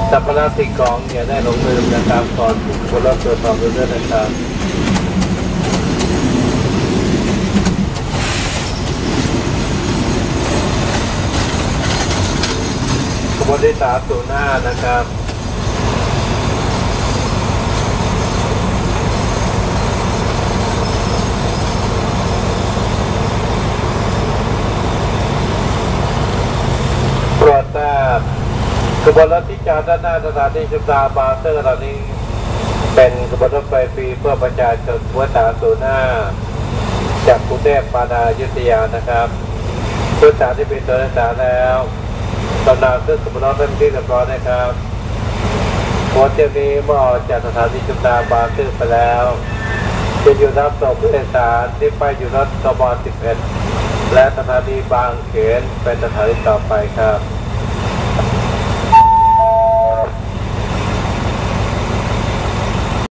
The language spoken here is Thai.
สัมภาระสิ่งของอย่าได้หลงลืมนะครับก่อนคนรถตรวจสอบด้วยนะครับขบวนที่305นะครับตรวจทราบขบวนรถที่จอดด้านหน้าสถานีชุมทางบางซื่อเหล่านี้เป็นขบวนรถไฟฟรีเพื่อประชาชนหัว305จากกรุงเทพมาอยุธยานะครับผู้โดยสารที่เป็นตัวโดยสารแล้วตำนานขึ้นขบวนรถเป็นที่เรียบร้อยนะครับหัวเที่ยวนี้เมื่อออกจากสถานีชุมทางบางซื่อไปแล้วจะอยู่รับส่งผู้โดยสารที่ไปอยู่รถกม.11และสถานีบางเขนเป็นสถานีต่อไปครับ